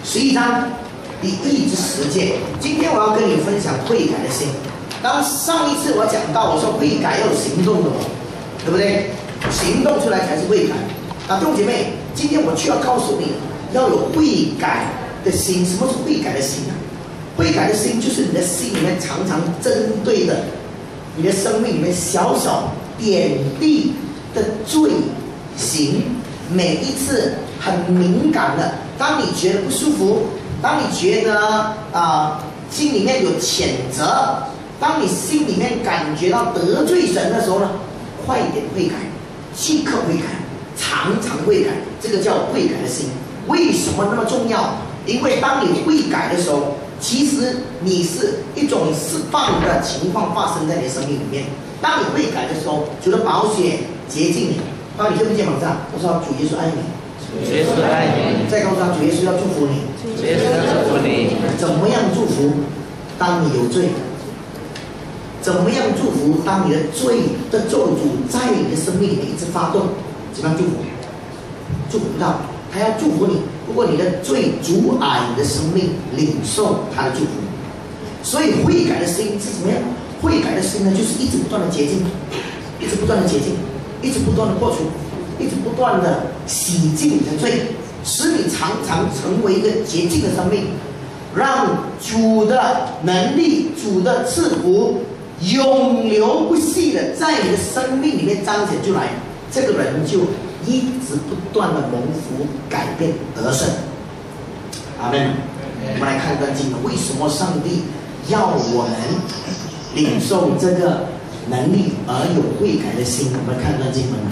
11章第1至10节。今天我要跟你分享悔改的心。当上一次我讲到，我说悔改要有行动的嘛，对不对？行动出来才是悔改。弟兄姐妹，今天我就要告诉你，要有悔改的心。什么是悔改的心啊？悔改的心就是你的心里面常常针对的你的生命里面小小点滴的罪行，每一次很敏感的，当你觉得不舒服，当你觉得心里面有谴责，当你心里面感觉到得罪神的时候呢，快点悔改，即刻悔改，常常悔改，这个叫悔改的心。为什么那么重要？因为当你悔改的时候，其实你是一种释放的情况发生在你的生命里面。当你悔改的时候，主的宝血洁净你。当你对不肩膀上，我说主耶稣爱你， 主耶稣爱你。 再告诉他，主耶稣要祝福你， 主耶稣要祝福你。 怎么样祝福？当你有罪，怎么样祝福？当你的罪的咒诅在你的生命里面一直发动，怎么样祝福？祝福不到，他要祝福你。不过你的罪阻碍你的生命领受他的祝福，所以悔改的心是怎么样？悔改的心呢，就是一直不断的洁净，一直不断的洁净，一直不断的破除，一直不断的洗净你的罪，使你常常成为一个洁净的生命，让主的能力、主的赐福永流不息的在你的生命里面彰显出来，这个人就一直不断的蒙福、改变、得胜。阿们。我们来看一段经文，为什么上帝要我们领受这个能力而有悔改的心？我们看一段经文。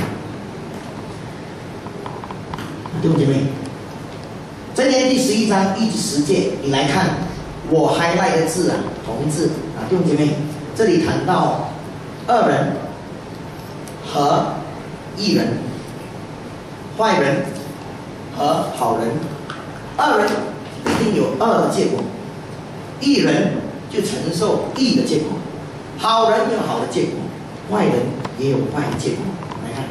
弟兄姐妹，箴言第11章1至10节，你来看我highlight的字同字弟兄姐妹，这里谈到恶人和义人，坏人和好人。恶人一定有恶的结果，义人就承受义的结果，好人有好的结果，坏人也有坏的结果。来看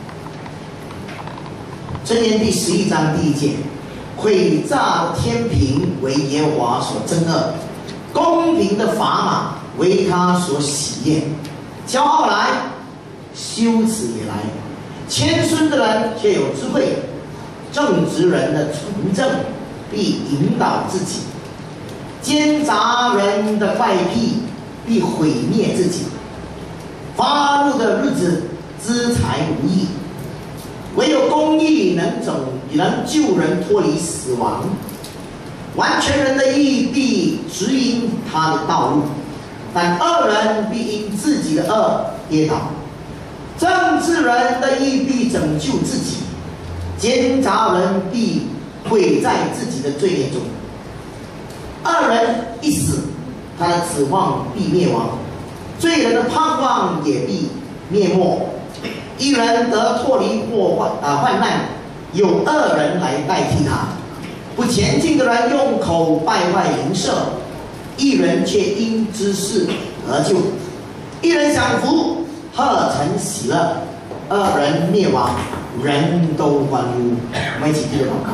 箴言第11章第1节，诡诈的天平为耶和华所憎恶，公平的砝码为他所喜悦。骄傲来，羞耻也来，谦逊的人却有智慧，正直人的纯正必引导自己，奸杂人的怪癖必毁灭自己。发怒的日子资财无益，唯有公义能救人脱离死亡。完全人的义必指引他的道路，但恶人必因自己的恶跌倒。正直人的义必拯救自己，奸杂人必毁在自己的罪孽中。恶人一死，他的指望必灭亡，罪人的盼望也必灭没。一人得脱离患难，有恶人来代替他。不前进的人用口败坏邻舍，一人却因知识而救。一人享福，贺成喜乐；恶人灭亡，人都欢呼。我们一起低头祷告。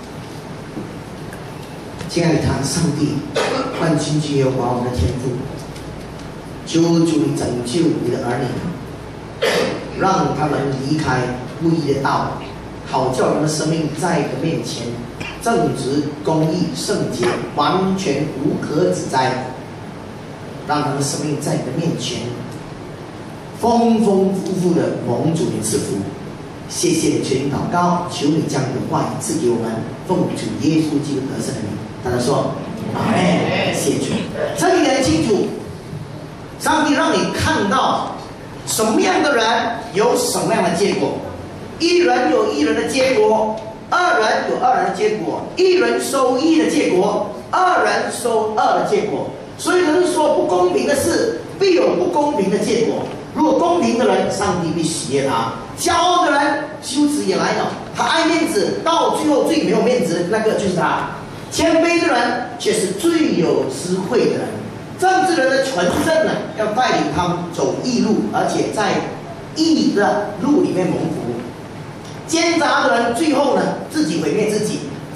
亲爱的上帝，万军之耶和华我们的天父，求主你拯救你的儿女，让他们离开不义的道，好叫他们的生命在你的面前正直、公义、圣洁，完全无可指摘。让他们的生命在你的面前丰丰富富的蒙主你赐福。谢谢你，全祷告，求你将你的话语赐给我们，奉主耶稣基督得胜的名。大家说阿们。谢主。这里很清楚，上帝让你看到什么样的人有什么样的结果。一人有一人的结果，二人有二人的结果，一人收一的结果，二人收二的结果。所以人说不公平的事必有不公平的结果。如果公平的人，上帝必喜悦他；骄傲的人，羞耻也来了。他爱面子，到最后最没有面子的那个就是他。谦卑的人却是最有智慧的人。正直人的纯正呢，要带领他们走义路，而且在义的路里面蒙福。奸杂的人最后呢，自己毁灭自己，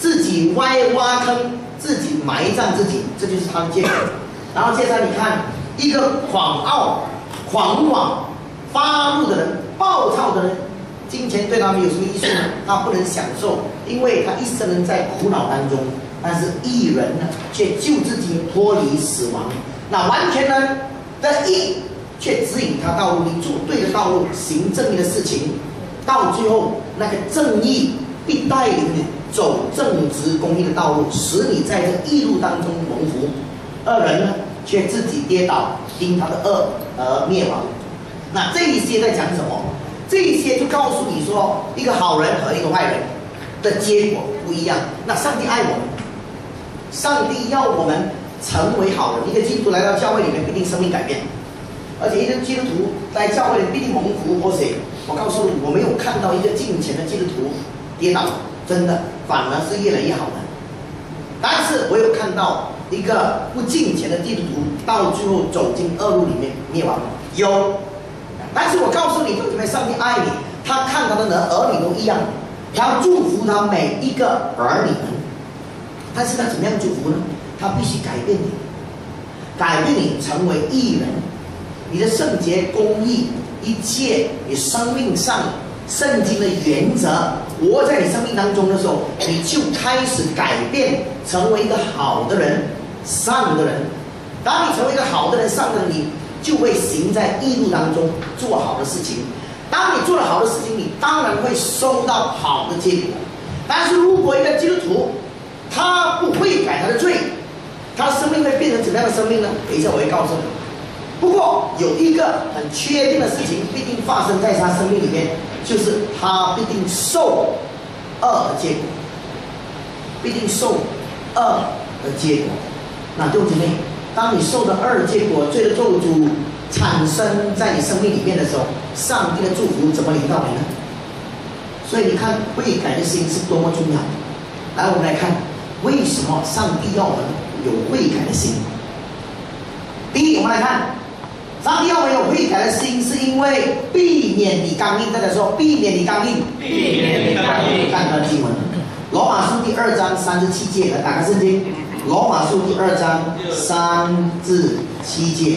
自己挖坑，自己埋葬自己，这就是他的结果。然后接着你看，一个狂傲、狂妄、发怒的人、暴躁的人，金钱对他们有什么益处呢？他不能享受，因为他一生人在苦恼当中。但是义人呢，却救自己脱离死亡。那完全人的义，却指引他道路，你走对的道路，行正义的事情，到最后那个正义必带领你走正直公义的道路，使你在这义路当中蒙福。恶人呢，却自己跌倒，因他的恶而灭亡。那这一些在讲什么？这一些就告诉你说，一个好人和一个坏人的结果不一样。那上帝爱我们，上帝要我们成为好人。一个基督徒来到教会里面，必定生命改变，而且一个基督徒来教会里必定蒙福。我告诉你，我没有看到一个敬虔的基督徒跌倒，真的，反而是越来越好的。但是我有看到一个不敬虔的基督徒，到最后走进恶路里面灭亡，有。但是我告诉你，因为上帝爱你，他看他的儿女都一样，他要祝福他每一个儿女们。但是他怎么样祝福呢？他必须改变你，改变你成为义人，你的圣洁、公义，一切你生命上圣经的原则活在你生命当中的时候，你就开始改变，成为一个好的人、善的人。当你成为一个好的人、善的人，你就会行在义路当中，做好的事情。当你做了好的事情，你当然会收到好的结果。但是如果一个基督徒他不悔改他的罪，他的生命会变成怎么样的生命呢？等一下我会告诉你。不过有一个很确定的事情必定发生在他生命里面，就是他必定受恶的结果，必定受恶的结果。那弟兄姐妹，当你受的恶的结果，罪的咒诅产生在你生命里面的时候，上帝的祝福怎么临到你呢？所以你看，悔改的心是多么重要。来，我们来看为什么上帝要我们有悔改的心。第一，我们来看，上帝要我们有悔改的心，是因为避免你刚硬。大家说，避免你刚硬， 避免你刚硬。 看段经文，罗马书第2章3至7节，来打开圣经。罗马书第2章3至7节，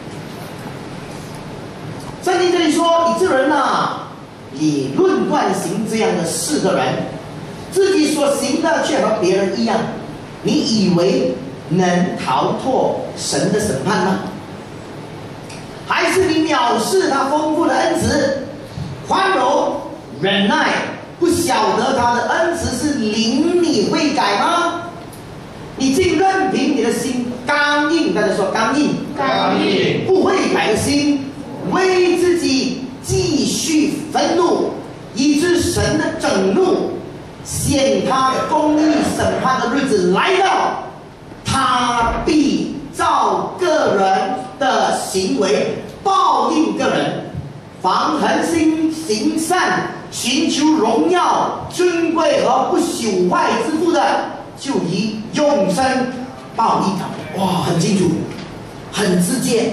圣经这里说：“你这人啊，你论断行这样的事的人，自己所行的却和别人一样，你以为能逃脱神的审判吗？还是你藐视他丰富的恩慈、宽容、忍耐，不晓得他的恩慈是领你悔改吗？你竟任凭你的心刚硬，大家说刚硬， 刚硬， 不悔改的心，为自己继续愤怒，以致神的整怒显他的公义审判的日子来到，他必照个人的行为报应个人。凡恒心行善、寻求荣耀、尊贵和不朽坏之父的，就以永生报应他。哇，很清楚，很直接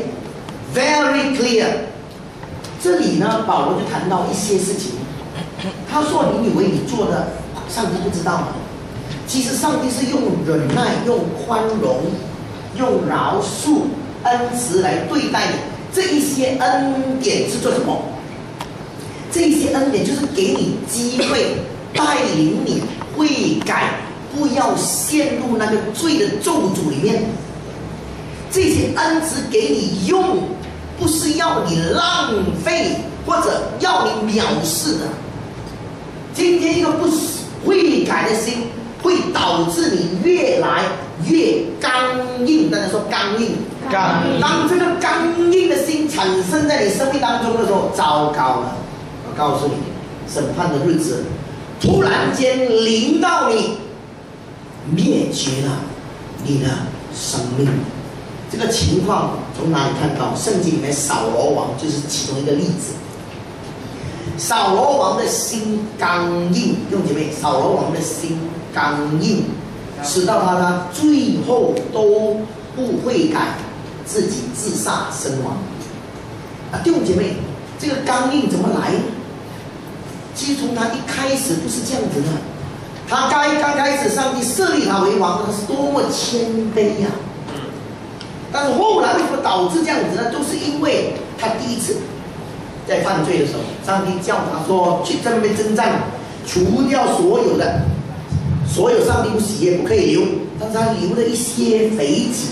，very clear。这里呢，保罗就谈到一些事情。他说：“你以为你做的，上帝不知道吗？其实上帝是用忍耐、用宽容、用饶恕、恩慈来对待你。这一些恩典是做什么？这一些恩典就是给你机会，带领你悔改。”不要陷入那个罪的咒诅里面。这些恩慈给你用，不是要你浪费或者要你藐视的。今天一个不悔改的心，会导致你越来越刚硬。大家说刚硬， 刚硬。 当这个刚硬的心产生在你生命当中的时候，糟糕了！我告诉你，审判的日子突然间临到你。灭绝了你的生命。这个情况从哪里看到？圣经里面扫罗王就是其中一个例子。扫罗王的心刚硬，弟兄姐妹，扫罗王的心刚硬，使到他最后都不悔改，自己自杀身亡。弟兄姐妹，这个刚硬怎么来？其实从他一开始不是这样子的。 他刚开始上帝设立他为王，他是多么谦卑呀！但是后来为什么导致这样子呢？都是因为他第一次在犯罪的时候，上帝叫他说去在那边征战，除掉所有上帝不喜悦不可以留，但是他留了一些肥子。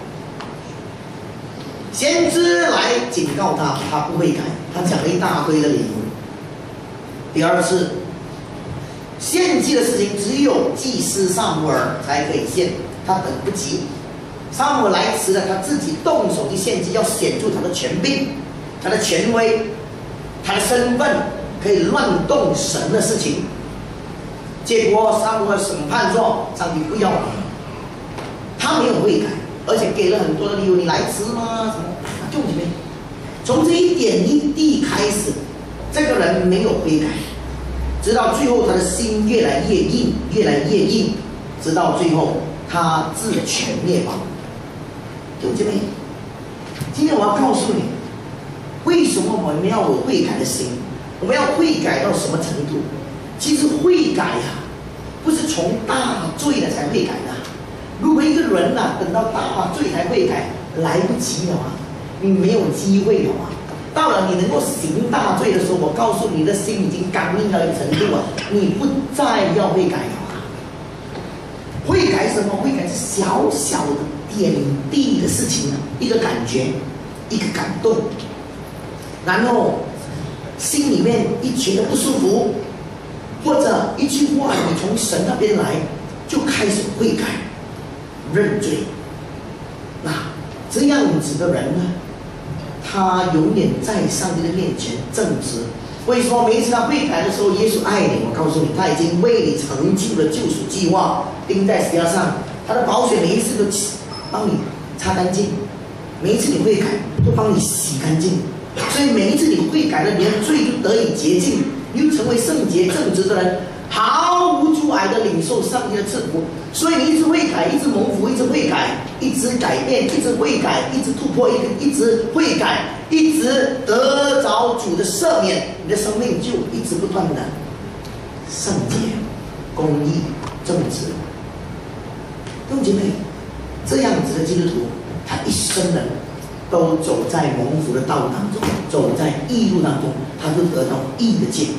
先知来警告他，他不会改，他讲了一大堆的理由。第二次献祭的事情，只有祭司撒母耳才可以献，他等不及。撒母耳来迟了，他自己动手去献祭，要显出他的权柄、他的权威、他的身份，可以乱动神的事情。结果撒母耳审判说：“上帝不要你。”他没有悔改，而且给了很多的理由，你来迟吗？什么？弟兄姐妹，从这一点一滴开始，这个人没有悔改，直到最后他的心越来越硬，越来越硬，直到最后他自全灭亡。弟兄姐妹，今天我要告诉你，为什么我们要有悔改的心？我们要悔改到什么程度？其实悔改呀，不是从大罪了才悔改的。如果一个人等到大罪才悔改，来不及了啊，你没有机会了啊。到了你能够行大罪的时候，我告诉你的心已经刚硬到一个程度啊，你不再要悔改了啊。悔改什么？悔改是小小的点滴的事情啊，一个感觉，一个感动，然后心里面一觉得不舒服，或者一句话你从神那边来，就开始悔改、认罪。那这样子的人呢，他永远在上帝的面前正直。为什么每一次他悔改的时候，耶稣爱你？我告诉你，他已经为你成就了救赎计划，钉在十字架上，他的宝血每一次都帮你擦干净，每一次你悔改都帮你洗干净，所以每一次你悔改了，你的罪就得以洁净，你就成为圣洁正直的人，毫无阻碍的领受上帝的赐福。所以你一直悔改，一直蒙福，一直悔改，一直改变，一直悔改，一直突破，一直悔改，一直得着主的赦免，你的生命就一直不断的圣洁、公义、正直。弟兄姐妹，这样子的基督徒，他一生人都走在蒙福的道路当中，走在义路当中，他就得到义的结果。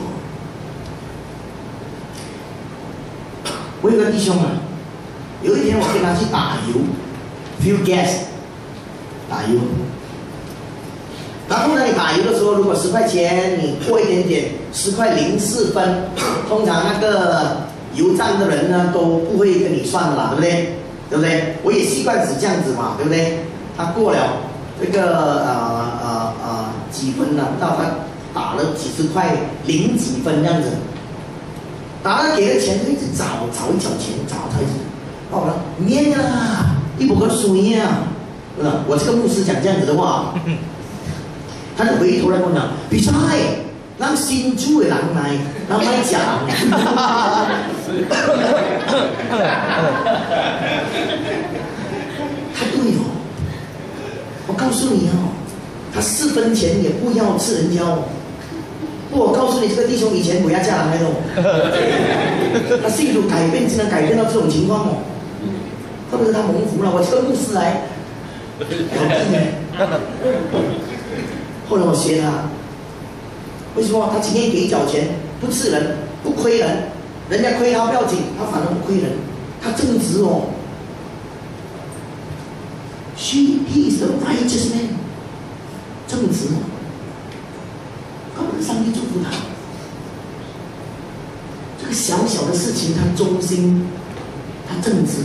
我有个弟兄啊，有一天我跟他去打油 ，fuel gas， 打油。然后呢，你打油的时候，如果10块钱，你过一点点，10块04分，通常那个油站的人呢都不会跟你算的啦，对不对？对不对？我也习惯是这样子嘛，对不对？他过了这个几分了，到他打了几十块0几分这样子。打了给了钱，就一直找一角钱，找一直，我说免啦，你不可水啊，我这个牧师讲这样子的话，他就回头来跟我讲，比赛，让新主的人来，让来讲，他对哦，我告诉你哦，他4分钱也不要吃人家哦。我告诉你，这个弟兄以前不要嫁人哦，他信主改变，竟然改变到这种情况哦，特别是他蒙福了，我这个牧师来，后来我学他，为什么？他今天给缴钱，不吃人，不亏人，人家亏他不要紧，他反而不亏人，他正直哦。He is the righteous man， 正直哦。上帝祝福他，这个小小的事情，他忠心，他正直，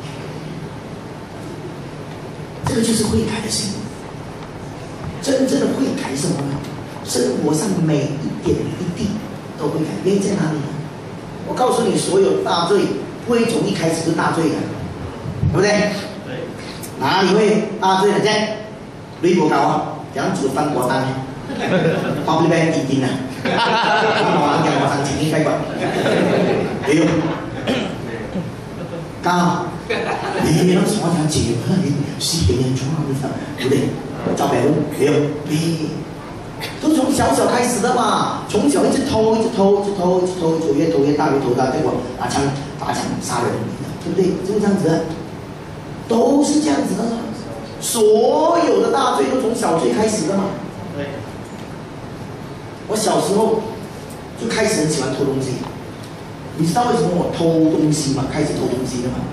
这个就是悔改的心。真正的悔改是什么呢？生活上每一点一滴都会改。原因在哪里呢？我告诉你，所有大罪不会从一开始就大罪的，对不对？哪里会大罪的？在雷伯高啊，讲主翻国单。public bank 已經啊，我嘅我上前啲雞骨，屌，家，你諗我睇住，你私俾人裝啊，你對，就病屌， 都从小小开始的嘛，从小一直偷，越偷越大，结果拔枪杀人，对不对？就这样子的，都是这样子的。所有的大罪都从小罪开始的嘛。 对。 我小时候就开始很喜欢偷东西，你知道为什么我偷东西吗？开始偷东西的吗？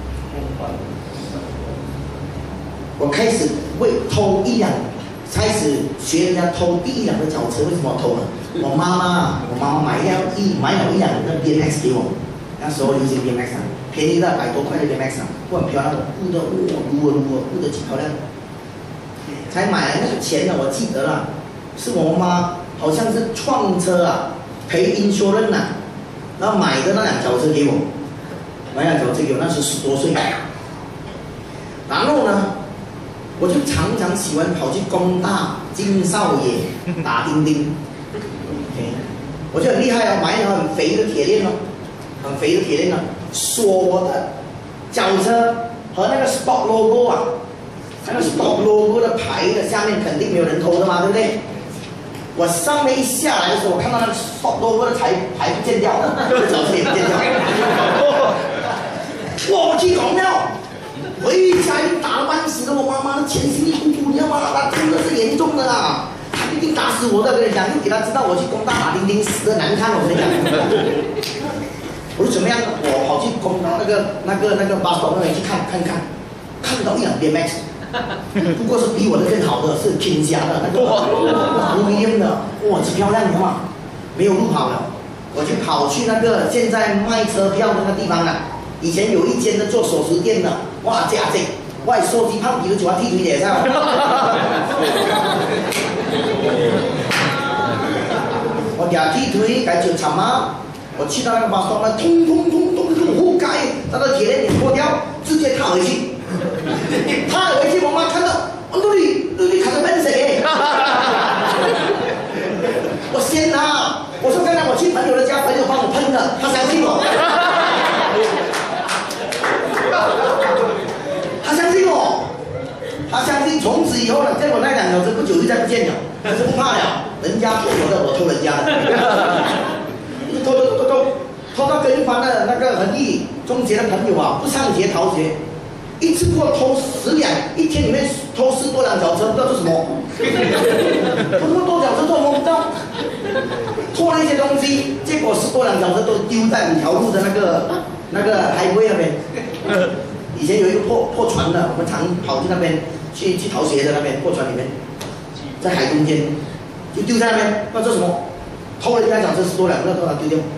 我开始为偷一辆。开始学人家偷第一辆的脚车，为什么偷呢？我妈妈买了一辆那 BMX 给我，那时候流行 BMX 啊，便宜的100多块的 BMX 啊，很漂亮的，布的布的极漂亮，才买了那个钱呢，我记得了，是我妈好像是创车啊，赔insurance啊，然后买的那辆脚车给我，那时10多岁，然后呢？我就常常喜欢跑去工大、金少爷打钉钉，我就很厉害哦，买了很肥的铁链哦，锁我的脚车和那个 Stop logo 啊，那个 Stop logo 的牌的下面肯定没有人偷的嘛，对不对？我上面一下来的时候，我看到那个 Stop logo 的牌不见掉了，脚车也不见掉，我去讲了。回家打了半死的，我妈妈的前心一呼呼，你知道吗？她真的是严重的啦，她一定打死我的。跟你讲，就给她知道我去工大打钉钉死的难看，我跟你讲。我说怎么样？我跑去工大那个巴士那里去看到一辆 BMX， 不过是比我的更好的，是拼家的那个，aluminium的，哇，极漂亮的嘛，没有路跑了，我就跑去那个现在卖车票的那个地方了。以前有一间的做首饰店的，哇，这我系梳子胖皮都做下踢腿嚟噻。我俩踢腿，改就沉啊！我去到那个巴士那，通，活该，那个铁链给脱掉，直接踏回去。我妈看到，你看到笨谁？我先拿，我说刚才我去朋友的家，朋友帮我喷的，他相信我。他相信从此以后呢，结果那辆脚车不久就再不见了，可是不怕了，人家偷我的，我偷人家的，偷到跟一般的那个恒毅中学的朋友啊，不上学逃学，一次过偷10辆，一天里面偷10多辆脚车，不知道做什么，偷那么多脚车做什么不知道，偷了一些东西，结果10多辆脚车都丢在5条路的那个海龟那边。以前有一个破船的，我们常跑去那边去逃学的那边破船里面，在海中间就丢在那边，要做什么？偷了人家脚车10多辆，那把它丢掉。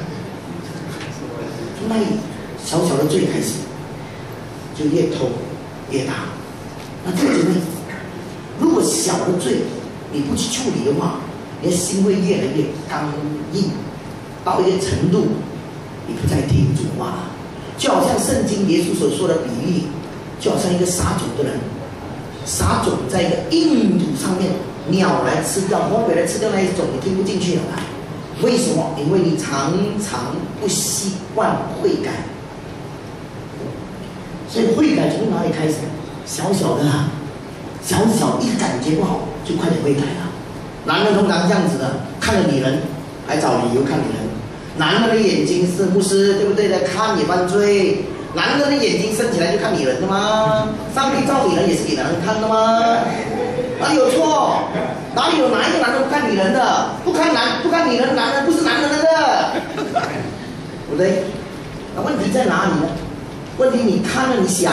从那里小小的罪开始，就越偷越大。那这个呢？如果小的罪你不去处理的话，你的心会越来越刚硬，到一个程度，你不再听主话了。就好像圣经耶稣所说的比喻，就好像一个撒种的人，撒种在一个硬土上面，鸟来吃掉，魔鬼来吃掉那一种，你听不进去了。为什么？因为你常常不习惯悔改。所以悔改从哪里开始？小小的啊，小一感觉不好就快点悔改了。男人通常这样子的，看了女人还找理由看女人。男人的眼睛是牧师，对不对的？看也犯罪。男人的眼睛升起来就看女人的吗？上帝造女人也是给男人看的吗？哪里有错？哪里有哪一个男人不看女人的？不看女人，男人不是男人的，对不对？那问题在哪里呢？问题你看了，你想，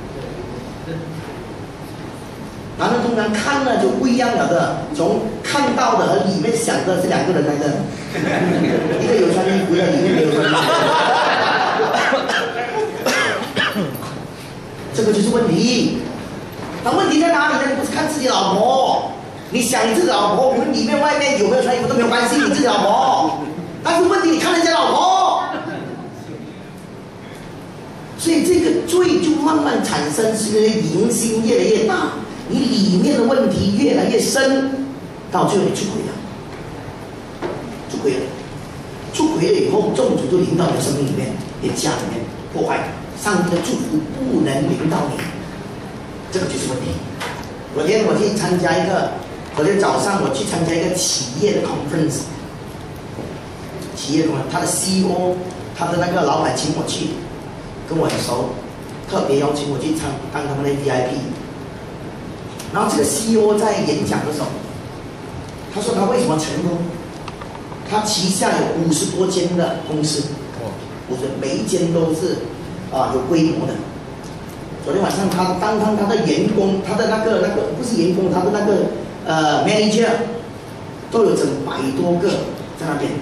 男人通常看了就不一样了的，从看到的和里面想的是2个人来的，一个有穿衣服的，里面没有穿衣服的，这个就是问题。那问题在哪里呢？你不是看自己老婆，你想你自己老婆，无论里面外面有没有穿衣服都没有关系，你自己老婆。但是问题你看人家老婆，所以这个罪就慢慢产生，是因为淫心越来越大。你里面的问题越来越深，到最后你出轨了，出轨了以后，众主就临到你的生命里面，你的家里面破坏，上帝的祝福不能临到你，这个就是问题。昨天我去参加一个昨天早上我去参加一个企业的 conference， 他的 CEO， 他的那个老板请我去，跟我很熟，特别邀请我去当他们的 VIP。然后这个 CEO 在演讲的时候，他说他为什么成功？他旗下有50多间的公司，每一间都是有规模的。昨天晚上他的员工，他的那个不是员工，他的那个manager 都有整100多个在那边，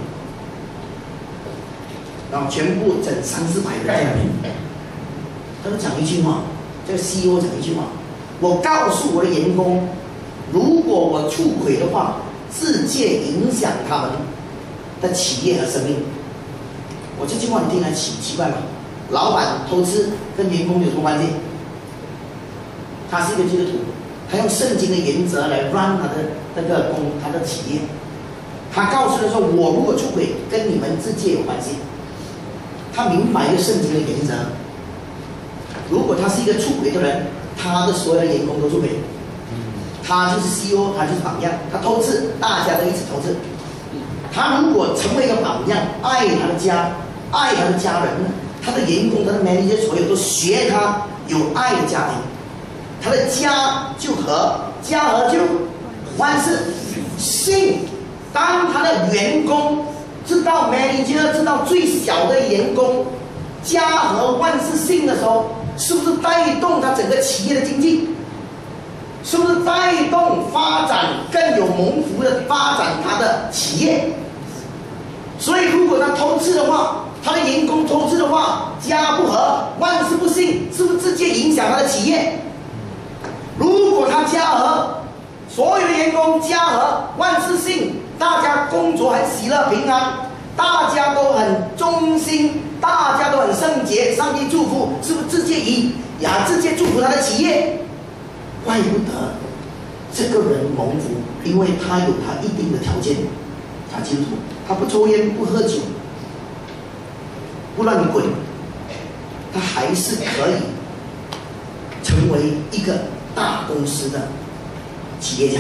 然后全部整300-400人在那边。他就讲一句话，这个 CEO 讲一句话：我告诉我的员工，如果我出轨的话，直接影响他们的企业和生命。我这句话你听来奇怪吗？老板偷吃跟员工有什么关系？他是一个基督徒，他用圣经的原则来 run 他的企业。他告诉他说：我如果出轨，跟你们直接有关系。他明白一个圣经的原则。如果他是一个出轨的人，他的所有的员工都出轨。他就是 CEO， 他就是榜样。他偷吃，大家都一起偷吃。他如果成为一个榜样，爱他的家，爱他的家人，他的员工、他的 manager 所有都学他有爱的家庭，他的家就和，家和就万事兴。当他的员工知道 manager 知道最小的员工家和万事兴的时候，是不是带动他整个企业的经济？是不是带动发展更有蒙福的发展他的企业？所以如果他偷吃的话，他的员工偷吃的话，家不和万事不兴，是不是直接影响他的企业？如果他家和，所有的员工家和万事兴，大家工作很喜乐平安，大家都很忠心，大家都很圣洁，上帝祝福，是不是直接祝福他的企业？怪不得这个人蒙福，因为他有他一定的条件。他基督徒，他不抽烟不喝酒，不乱滚，他还是可以成为一个大公司的企业家。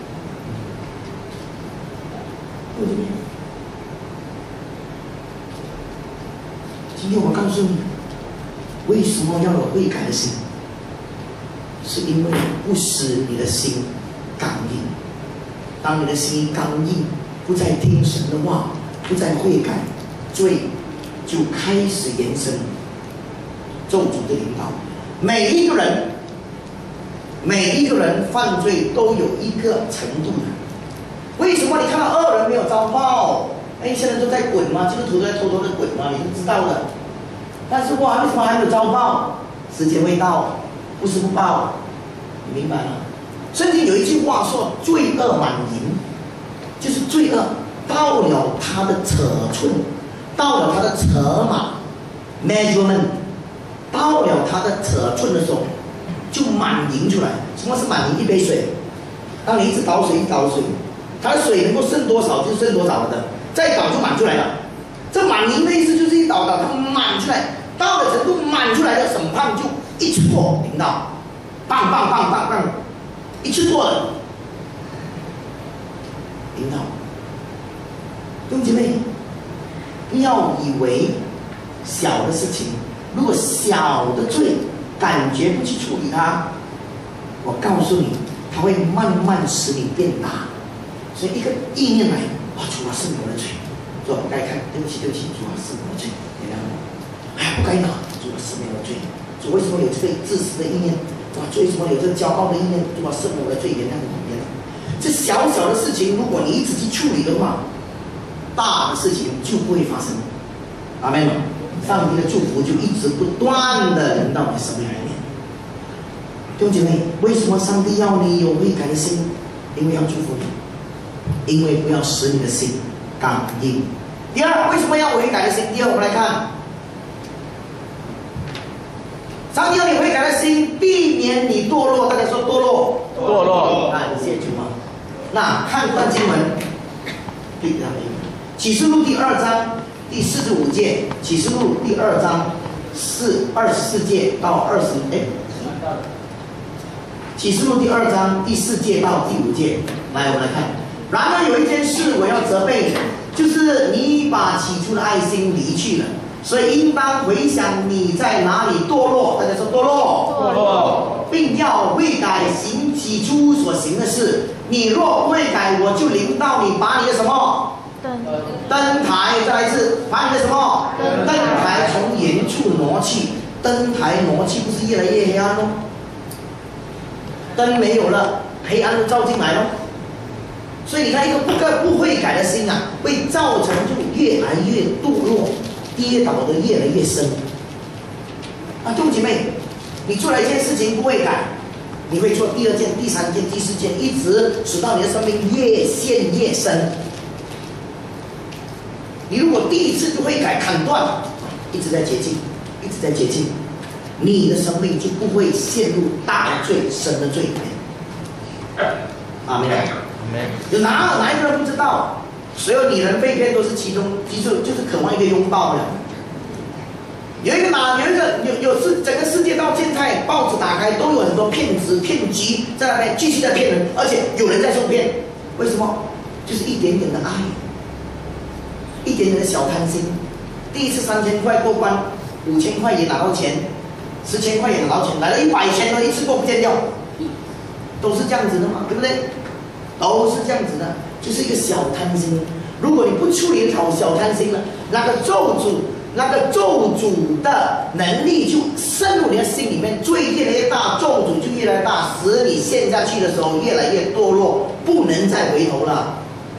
对不对？今天我告诉你，为什么要有悔改的心？是因为不使你的心刚硬。当你的心刚硬，不再听神的话，不再悔改，罪就开始延伸咒诅的领导。每一个人犯罪都有一个程度的。为什么你看到恶人没有遭报？现在都在滚嘛，基督徒都在偷偷的滚嘛，你都知道的。但是为什么还没有遭报？时间未到，不是不报，你明白吗？圣经有一句话说：罪恶满盈，就是罪恶到了它的尺寸，到了它的尺码 measurement， 到了它的尺寸的时候，就满盈出来。什么是满盈？一杯水，当你一直倒水，它的水能够剩多少就剩多少的，再倒就满出来了。这满盈的意思就是一倒它满出来，到了程度满出来的，审判就一戳领导，棒，一次过了，领导。弟兄姐妹，不要以为小的事情，如果小的罪感觉不去处理它，我告诉你，它会慢慢使你变大。所以一个意念来，主啊，是我的罪，主啊，不该看，对不起，主啊，是我的罪，原谅我。不该拿，主啊，是我的罪，主为什么有这个自私的意念？主啊，为什么有这个骄傲的意念？主啊，是我的罪，原谅我，原谅我。这小小的事情，如果你一直去处理的话，大的事情就不会发生。阿们。上帝的祝福就一直不断的临到你生命里面。弟兄姐妹，为什么上帝要你有悔改的心？因为要祝福你，因为不要使你的心刚硬。第二，为什么要悔改的心？第二，我们来看，上帝要你悔改的心，避免你堕落。大家说堕落， 堕落。 谢谢主啊。那看段经文，启示录第2章第45节，启示录第2章24节到20， 启示录第2章第4节到第5节，来，我们来看。然而有一件事我要责备你，就是你把起初的爱心离去了，所以应当回想你在哪里堕落。大家说堕落，并要悔改，行起初所行的事。你若不悔改，我就临到你，把你的什么灯台，再来一次，把你的什么灯台从原处挪去。灯台挪去，不是越来越黑暗喽？灯没有了，黑暗就照进来喽。所以你看，一个不悔改的心啊，会造成就越来越堕落，跌倒的越来越深。啊，弟兄姐妹，你做了一件事情不悔改，你会做第2件、第3件、第4件，一直使到你的生命越陷越深。你如果第一次就悔改砍断，一直在接近，一直在接近，你的生命就不会陷入大罪深的罪里面。阿们。有哪一个人不知道，所有女人被骗都是就是渴望一个拥抱的。有整个世界到现在，报纸打开都有很多骗子、骗局在那边继续在骗人，而且有人在受骗。为什么？就是一点点的爱，一点点的小贪心。第一次3000块过关，5000块也拿到钱，10,000块也拿到钱，来了100千都一次过不见掉，都是这样子的嘛，对不对？都是这样子的，就是一个小贪心。如果你不处理好小贪心了，那个咒诅的能力就渗入你的心里面，罪越来越大，咒诅就越来越大，使你陷下去的时候越来越堕落，不能再回头了。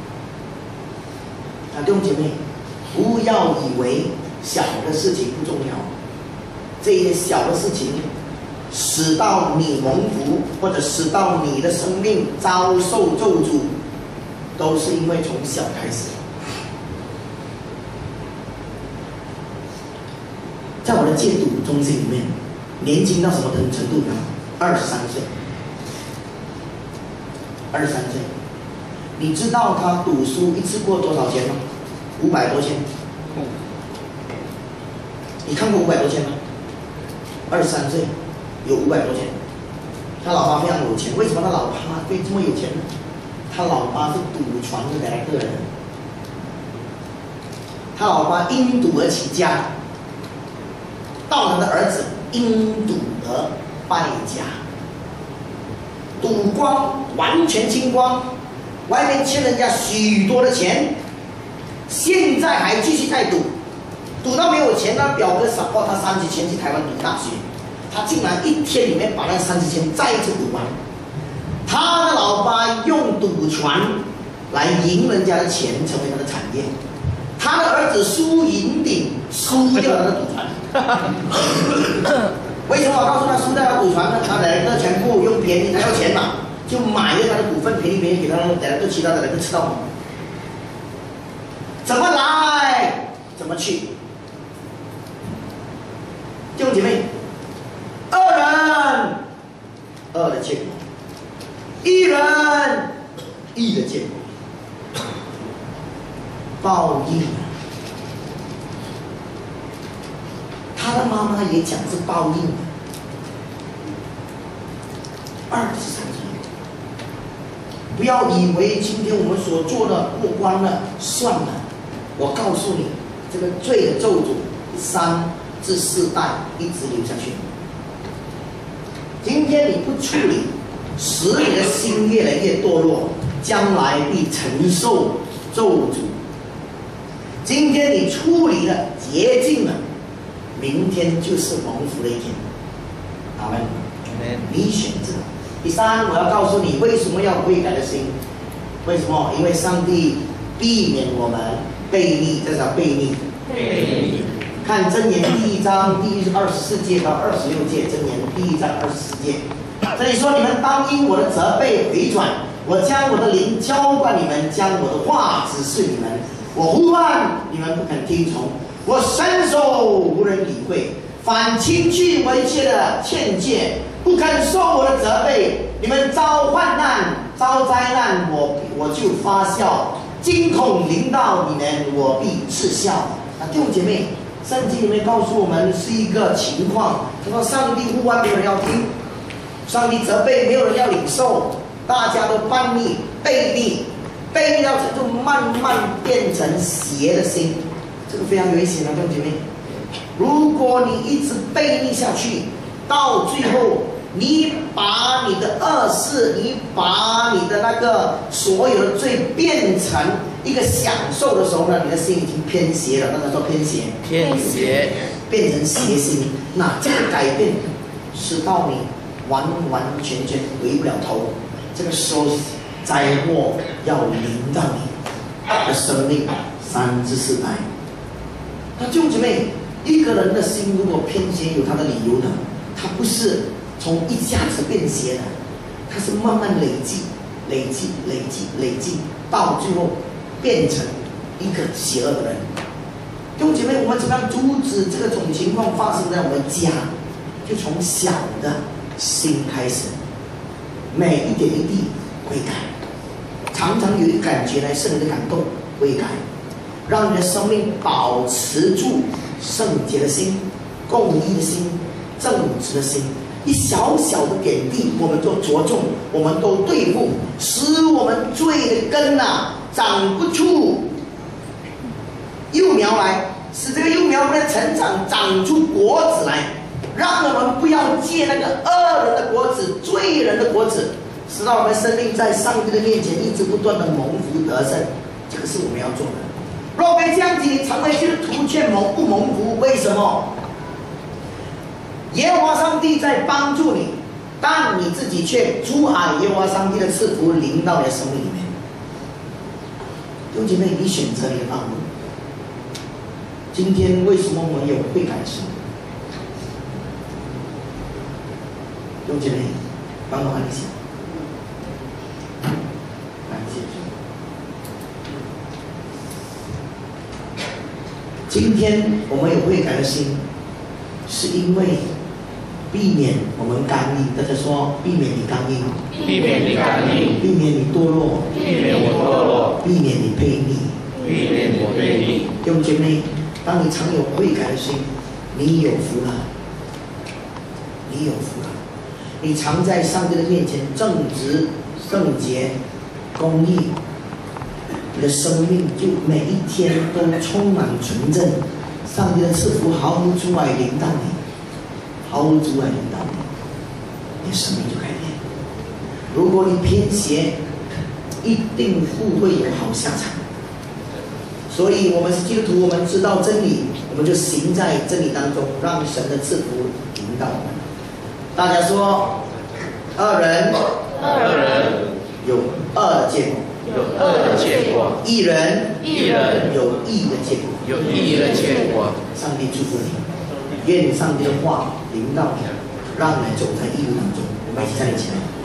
弟兄姐妹，不要以为小的事情不重要，这些小的事情使到你蒙福，或者使到你的生命遭受咒诅，都是因为从小开始。在我的戒毒中心里面，年轻到什么程度呢？23岁，23岁。你知道他读书一次过多少钱吗？500多千。你看过500多千吗？23岁有500多千。他老爸非常有钱，为什么他老爸会这么有钱呢？他老爸是赌船的来个人，他老爸因赌而起家。到他的儿子因赌而败家，赌光，完全清光，外面欠人家许多的钱，现在还继续在赌，赌到没有钱，那表哥少报他30千去台湾读大学，他竟然一天里面把那30千再一次赌完。他的老爸用赌船来赢人家的钱，成为他的产业。他的儿子输银锭，输掉他的赌船。为什么我告诉他输掉他赌船呢？他两个全部用便宜，他要钱嘛，就买了他的股份，便宜给他两个其他的两个吃到。怎么来，怎么去。弟兄姐妹，恶人恶的结果，义人义的结果。报应，他的妈妈也讲是报应。23岁，不要以为今天我们所做的过关了算了。我告诉你，这个罪的咒诅3至4代一直流下去。今天你不处理，使你的心越来越堕落，将来必承受咒诅。今天你处理了，洁净了，明天就是蒙福的一天。阿们。你选择。第3，我要告诉你为什么要悔改的心。为什么？因为上帝避免我们悖逆，这叫悖逆。看箴言第1章第24节到26节，箴言第1章24节，这里说：你们当因我的责备回转，我将我的灵浇灌你们，将我的话指示你们。我呼唤你们不肯听从，我伸手无人理会，反轻去我一切的劝诫，不肯受我的责备。你们遭患难、遭灾难，我就发笑；惊恐临到你们，我必嗤笑。弟兄姐妹，圣经里面告诉我们是一个情况，他说上帝呼唤没有人要听， 上帝责备，没有人要领受，大家都叛逆、悖逆，悖逆到程度慢慢变成邪的心，这个非常危险啊，弟兄姐妹。如果你一直悖逆下去，到最后你把你的恶事，你把你的那个所有的罪变成一个享受的时候呢，你的心已经偏邪了。那个叫偏邪，变成邪心。那这个改变是到你完完全全回不了头，这个时候灾祸要临到你的生命3至4代。那弟兄姐妹，一个人的心如果偏邪，有他的理由的，他不是从一下子变邪的，他是慢慢累积，到最后变成一个邪恶的人。弟兄姐妹，我们怎么样阻止这种情况发生在我们家？就从小的心开始，每一点一滴悔改，常常有一个感觉来圣灵的感动，悔改，让你的生命保持住圣洁的心、公义的心、正直的心。一小小的点滴，我们都着重，我们都对付，使我们罪的根长不出幼苗来，使这个幼苗不能成长，长出果子来，让我们不要借那个恶人的果子、罪人的果子，使到我们生命在上帝的面前一直不断的蒙福得胜。这个是我们要做的。若非这样子，你成为基督徒却不蒙福，为什么？耶和华上帝在帮助你，但你自己却阻碍耶和华上帝的赐福临到你的生命里面。弟兄姐妹，你选择你的道路。今天为什么我们有悔改的心？弟兄姐妹，帮我看一下，感谢主。今天我们有悔改的心，是因为避免我们刚硬，大家说避免你刚硬， 避免你刚硬， 避免你堕落， 避免我堕落， 避免你悖逆， 避免我悖逆。 弟兄姐妹，当你常有悔改的心，你有福了，你有福了。你常在上帝的面前正直、圣洁、公义，你的生命就每一天都充满纯正，上帝的赐福毫无阻碍临到你，毫无阻碍临到你，你的生命就改变。如果你偏邪，一定不会有好下场。所以我们是基督徒，我们知道真理，我们就行在真理当中，让神的赐福临到我们。大家说，恶人有恶的结果， 有恶的结果； 义人有义的结果， 有义的结果。 上帝祝福你，愿上帝的话临到你，让你走在义路当中。我们一起站立起来。